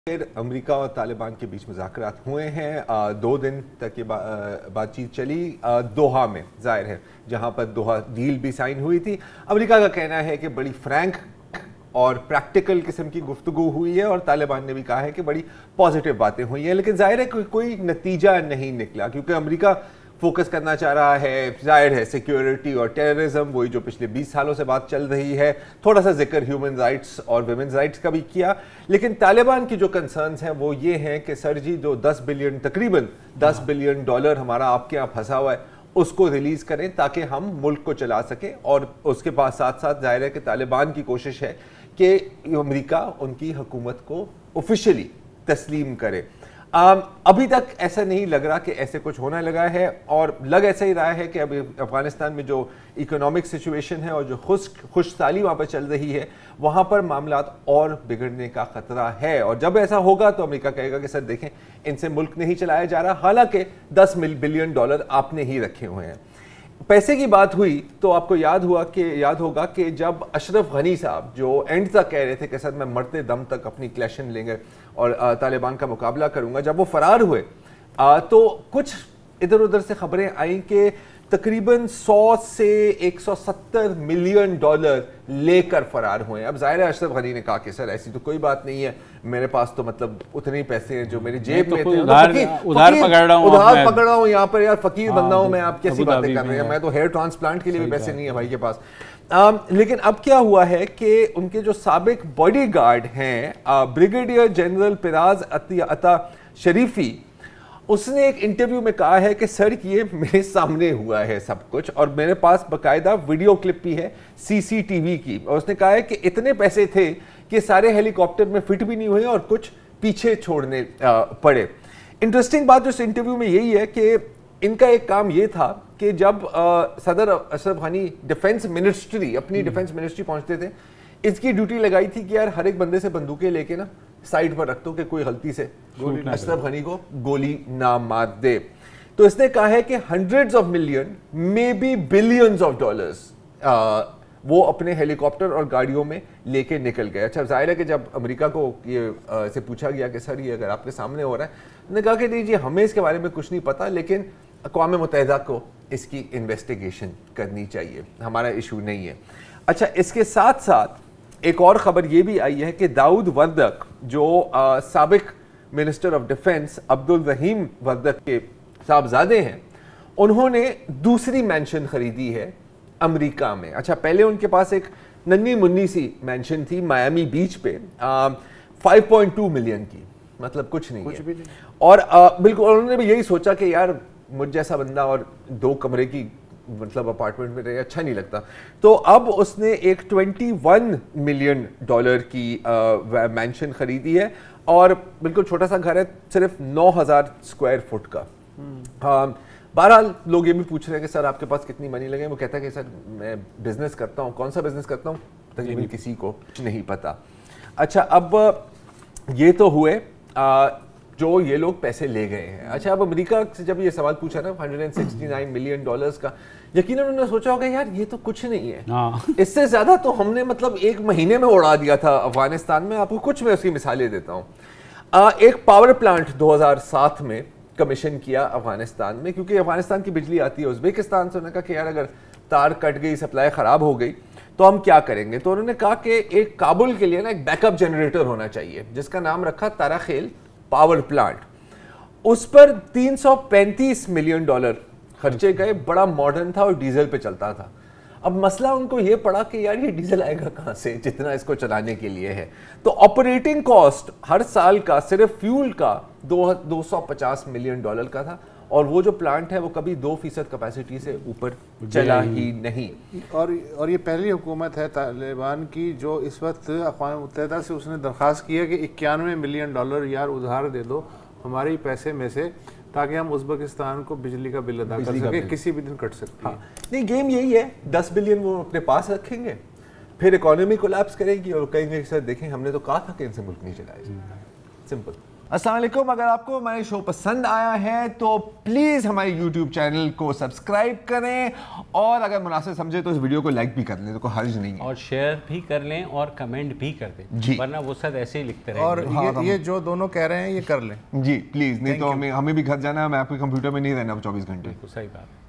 پھر امریکہ اور طالبان کے بیچ مذاکرات ہوئے ہیں. 2 دن تک یہ بات چیت چلی دوحہ میں، ظاہر ہے جہاں پر دوحہ ڈیل بھی سائن ہوئی تھی. امریکہ کا کہنا ہے کہ بڑی فرینک اور پریکٹیکل قسم کی گفتگو ہوئی ہے، اور طالبان نے بھی کہا ہے کہ بڑی پازیٹیو باتیں ہوئی ہیں، لیکن ظاہر ہے کوئی نتیجہ نہیں نکلا کیونکہ امریکہ فوکس کرنا چاہ رہا ہے، ظاہر ہے سیکیورٹی اور ٹیررزم، وہی جو پچھلے 20 سالوں سے بات چل رہی ہے. تھوڑا سا ذکر ہیومن رائٹس اور ویمنز رائٹس کا بھی کیا، لیکن طالبان کی جو کنسرنز ہیں وہ یہ ہیں کہ سر جی جو تقریباً 10 بلین ڈالر ہمارا آپ کے یہاں پھنسا ہوا ہے اس کو ریلیز کریں تاکہ ہم ملک کو چلا سکیں. اور اس کے بعد ساتھ ساتھ ظاہر ہے کہ طالبان کی کوشش ہے کہ امریکہ ان کی حکومت کو آفیشلی تسلیم کرے. ابھی تک ایسا نہیں لگ رہا کہ ایسے کچھ ہونا لگا ہے، اور لگ ایسا ہی رہا ہے کہ ابھی افغانستان میں جو اکنامک سچویشن ہے اور جو خوش سالی وہاں پر چل رہی ہے وہاں پر معاملات اور بگڑنے کا خطرہ ہے. اور جب ایسا ہوگا تو امریکہ کہے گا کہ سر دیکھیں ان سے ملک نہیں چلایا جا رہا، حالانکہ 10 بلین ڈالر آپ نے ہی رکھے ہوئے ہیں. پیسے کی بات ہوئی تو آپ کو یاد ہوگا کہ جب اشرف غنی صاحب جو اینڈ تک کہہ رہے تھے کہ سر میں مرتے دم تک اپنی کلیشن لیں گے اور طالبان کا مقابلہ کروں گا، جب وہ فرار ہوئے تو کچھ ادھر ادھر سے خبریں آئیں کہ تقریباً 100 سے 170 ملین ڈالر لے کر فرار ہوئے. اب ظاہر ہے اشرف غنی نے کہا کہ سر ایسی تو کوئی بات نہیں ہے، میرے پاس تو مطلب اتنے ہی پیسے ہیں جو میری جیب میں تھے، ادھار پکڑ رہا ہوں یہاں پر، یار فقیر بندہ ہوں میں، آپ کیسی باتیں کر رہے ہیں، میں تو ہیئر ٹرانسپلانٹ کے لیے بھی پیسے نہیں ہے بھائی کے پاس. لیکن اب کیا ہوا ہے کہ ان کے جو سابق باڈی گارڈ ہیں بریگیڈیئر جنرل پیراز عطا شریفی، اس نے ایک انٹرویو میں کہا ہے کہ سر یہ میرے سامنے ہوا ہے سب کچھ، اور میرے پاس باقاعدہ ویڈیو کلپ بھی ہے CCTV کی، اور اس نے کہا ہے کہ اتنے پیسے تھے کہ سارے ہیلی کاپٹر میں فٹ بھی نہیں ہوئے اور کچھ پیچھے چھوڑنے پڑے. انٹرسٹنگ بات جو اس انٹرویو میں یہی ہے کہ ان کا ایک کام یہ تھا کہ جب صدر اشرف غنی اپنی ڈیفنس منسٹری پہنچتے تھے، اس کی ڈیوٹی لگائی تھی کہ یار ہر ایک بندے سے بندوقیں لے کے نا سائڈ پر رکھ دو کہ کوئی غلطی سے اشرف غنی کو گولی نہ مار دے. تو اس نے کہا ہے کہ hundreds of million may be billions of dollars وہ اپنے ہیلی کاپٹر اور گاڑیوں میں لے کے نکل گئے. اچھا ظاہر ہے کہ جب امریکہ کو یہ سے پوچھا گیا کہ سر یہ اگر آپ کے سامنے ہو رہا ہے، انہوں نے کہا کہ نہیں جی ہمیں اس کے بارے میں کچھ نہیں پتا، لیکن اقوام متحدہ کو اس کی انویسٹیگیشن کرنی چاہیے، ہمارا ایشو نہیں ہے. اچھا اس کے ساتھ ساتھ ایک اور خبر یہ بھی آئی ہے کہ داؤد وردک جو سابق منسٹر آف ڈیفنس عبدالرحیم وردک کے صاحبزادے ہیں، انہوں نے دوسری مینشن خریدی ہے امریکہ میں. اچھا پہلے ان کے پاس ایک ننھی منی سی مینشن تھی میامی بیچ پہ 5.2 ملین کی، مطلب کچھ نہیں ہے، اور بالکل انہوں نے بھی یہی سوچا کہ یار مجھ جیسا بندہ اور 2 کمرے کی مطلب اپارٹمنٹ میں رہے اچھا نہیں لگتا. تو اب اس نے ایک 21 ملین ڈالر کی مینشن خریدی ہے، اور بالکل چھوٹا سا گھر ہے، صرف 9000 اسکوائر فٹ کا. بہرحال لوگ یہ بھی پوچھ رہے ہیں کہ سر آپ کے پاس کتنی منی لگے. وہ کہتا ہے کہ سر میں بزنس کرتا ہوں. کون سا بزنس کرتا ہوں تقریباً کسی کو نہیں پتا. اچھا اب یہ تو ہوئے جو یہ لوگ پیسے لے گئے ہیں. اچھا اب امریکہ سے جب یہ سوال پوچھا نا 169 ملین ڈالرز کا، یقیناً انہوں نے سوچا ہوگا یار یہ تو کچھ نہیں ہے، اس سے زیادہ تو ہم نے مطلب 1 مہینے میں اڑا دیا تھا افغانستان میں. آپ کو کچھ میں اس کی مثالیں دیتا ہوں. ایک پاور پلانٹ 2007 میں کمیشن کیا افغانستان میں، کیونکہ افغانستان کی بجلی آتی ہے ازبیکستان سے. انہوں نے کہا کہ یار اگر تار کٹ گئی، سپلائی خراب ہو گئی تو ہم کیا کریں گے. تو انہوں نے کہا کہ ایک کابل کے لیے نا ایک بیک اپ جنریٹر ہونا چاہیے، جس کا نام رکھا تاراخیل پاور پلانٹ. اس پر 335 ملین ڈالر خرچے گئے، بڑا ماڈرن تھا اور ڈیزل پہ چلتا تھا. اب مسئلہ ان کو یہ پڑا کہ یار یہ ڈیزل آئے گا کہاں سے جتنا اس کو چلانے کے لیے ہے. تو آپریٹنگ کاسٹ ہر سال کا صرف فیول کا 250 ملین ڈالر کا تھا، اور وہ جو پلانٹ ہے وہ کبھی 2% کیپیسٹی سے اوپر چلا ہی نہیں. اور یہ پہلی حکومت ہے طالبان کی جو اس وقت اقوام متحدہ سے اس نے درخواست کی ہے کہ 91 ملین ڈالر یار ادھار دے دو ہمارے پیسے میں سے، تاکہ ہم ازبکستان کو بجلی کا بل ادا کر سکیں. کسی بھی دن کٹ سکتی ہے. نہیں گیم یہی ہے، 10 بلین وہ اپنے پاس رکھیں گے، پھر اکانومی کولیپس کرے گی اور کہیں گے سر دیکھیں ہم نے تو کہا تھا کہ ان سے ملک نہیں چلائے. سمپل. अस्सलाम वालेकुम। अगर आपको हमारे शो पसंद आया है तो प्लीज़ हमारे यूट्यूब चैनल को सब्सक्राइब करें, और अगर मुनासिब समझे तो इस वीडियो को लाइक भी कर लें, तो कोई हर्ज नहीं है, और शेयर भी कर लें और कमेंट भी कर दें, वरना वो सब ऐसे ही लिखते रहें। और ये जो दोनों कह रहे हैं ये कर लें जी प्लीज़, नहीं तो हमें भी घर जाना है, मैं आपके कंप्यूटर में नहीं रहना 24 घंटे। सही बात।